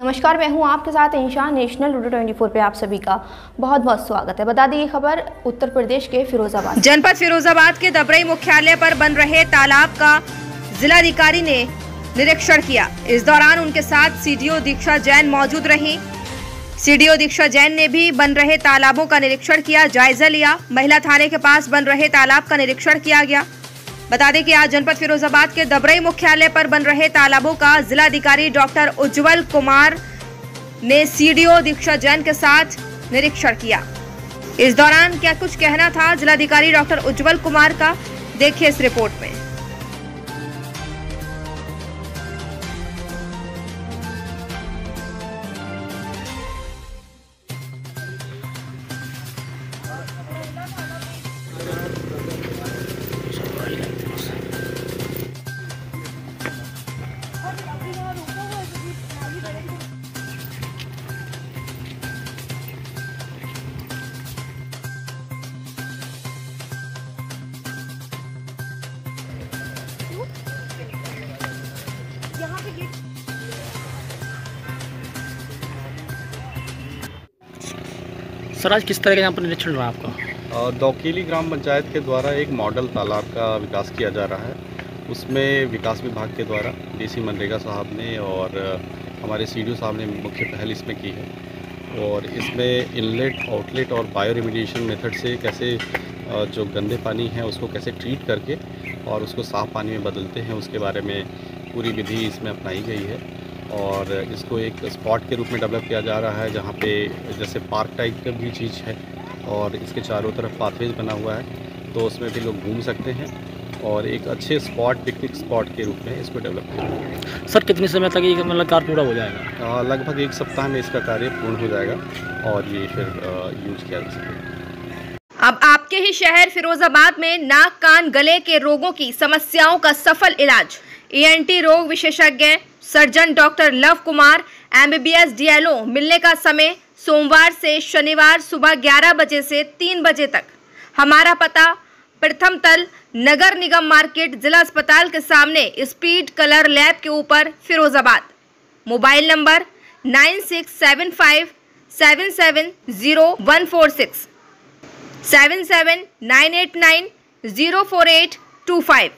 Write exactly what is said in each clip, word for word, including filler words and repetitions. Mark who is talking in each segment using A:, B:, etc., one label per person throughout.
A: नमस्कार, मैं हूं आपके साथ इंशान। नेशनल लूडो चौबीस पे आप सभी का बहुत बहुत स्वागत है। बता दें खबर उत्तर प्रदेश के फिरोजाबाद
B: जनपद फिरोजाबाद के दबरई मुख्यालय पर बन रहे तालाब का जिलाधिकारी ने निरीक्षण किया। इस दौरान उनके साथ सीडीओ दीक्षा जैन मौजूद रही। सीडीओ दीक्षा जैन ने भी बन रहे तालाबों का निरीक्षण किया, जायजा लिया। महिला थाने के पास बन रहे तालाब का निरीक्षण किया गया। बता दें कि आज जनपद फिरोजाबाद के दबरई मुख्यालय पर बन रहे तालाबों का जिलाधिकारी डॉक्टर उज्जवल कुमार ने सीडीओ दीक्षा जैन के साथ निरीक्षण किया। इस दौरान क्या कुछ कहना था जिलाधिकारी डॉक्टर उज्जवल कुमार का, देखिए इस रिपोर्ट में।
C: सर, आज किस तरह का यहाँ पर निरीक्षण रहा आपका?
D: दौकीली ग्राम पंचायत के द्वारा एक मॉडल तालाब का विकास किया जा रहा है। उसमें विकास विभाग के द्वारा डीसी मनरेगा साहब ने और हमारे सीडीओ साहब ने मुख्य पहल इसमें की है। और इसमें इनलेट, आउटलेट और बायो रेमिडिएशन मेथड से कैसे जो गंदे पानी है उसको कैसे ट्रीट करके और उसको साफ़ पानी में बदलते हैं, उसके बारे में पूरी विधि इसमें अपनाई गई है। और इसको एक स्पॉट के रूप में डेवलप किया जा रहा है, जहाँ पे जैसे पार्क टाइप का भी चीज़ है और इसके चारों तरफ पाथवेज बना हुआ है, तो उसमें भी लोग घूम सकते हैं और एक अच्छे स्पॉट, पिकनिक स्पॉट के रूप में इसको डेवलप किया है।
C: सर, कितने समय तक ये मतलब कार्य पूरा हो जाएगा?
D: लगभग एक सप्ताह में इसका कार्य पूर्ण हो जाएगा और ये फिर यूज किया जा सकेगा।
B: अब आपके ही शहर फिरोजाबाद में नाक, कान, गले के रोगों की समस्याओं का सफल इलाज। ईएनटी रोग विशेषज्ञ surgeon doctor Luv Kumar MBBS DLO. मिलने का समय सोमवार से शनिवार सुबह ग्यारह बजे से तीन बजे तक। हमारा पता प्रथम तल, नगर निगम मार्केट, जिला अस्पताल के सामने, स्पीड कलर लैब के ऊपर, Firozabad. Mobile number nine six seven five seven seven zero one four six, seven seven nine eight nine zero four eight two five.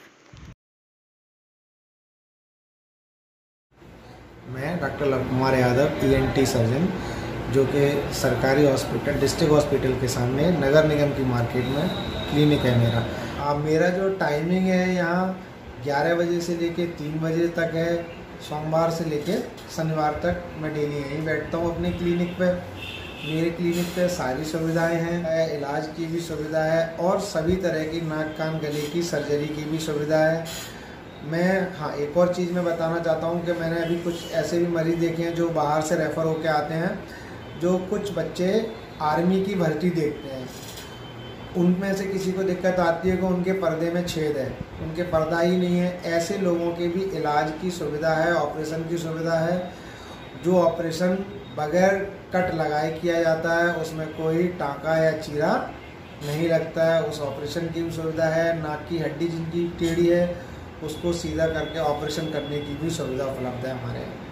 E: मैं doctor Luv Kumar Yadav, ENT surgeon, जो कि सरकारी हॉस्पिटल, डिस्ट्रिक्ट हॉस्पिटल के सामने नगर निगम की market में क्लिनिक है मेरा। अब मेरा जो टाइमिंग है यहाँ ग्यारह बजे से लेके तीन बजे तक है, सोमवार से लेके शनिवार तक मैं डेली यहीं बैठता हूँ अपने क्लिनिक पे। मेरे क्लिनिक पे सारी सुविधाएं हैं, इलाज की भी सुविधा है और सभी तरह की नाक, कान, गले की सर्जरी की भी सुविधा है। मैं हाँ एक और चीज़ मैं बताना चाहता हूँ कि मैंने अभी कुछ ऐसे भी मरीज़ देखे हैं जो बाहर से रेफ़र होकर आते हैं, जो कुछ बच्चे आर्मी की भर्ती देखते हैं। उनमें से किसी को दिक्कत आती है कि उनके पर्दे में छेद है, उनके पर्दा ही नहीं है। ऐसे लोगों के भी इलाज की सुविधा है, ऑपरेशन की सुविधा है। जो ऑपरेशन बगैर कट लगाए किया जाता है, उसमें कोई टाँका या चीरा नहीं लगता है, उस ऑपरेशन की भी सुविधा है। नाक की हड्डी जिनकी टेढ़ी है उसको सीधा करके ऑपरेशन करने की भी सुविधा उपलब्ध है हमारे यहाँ।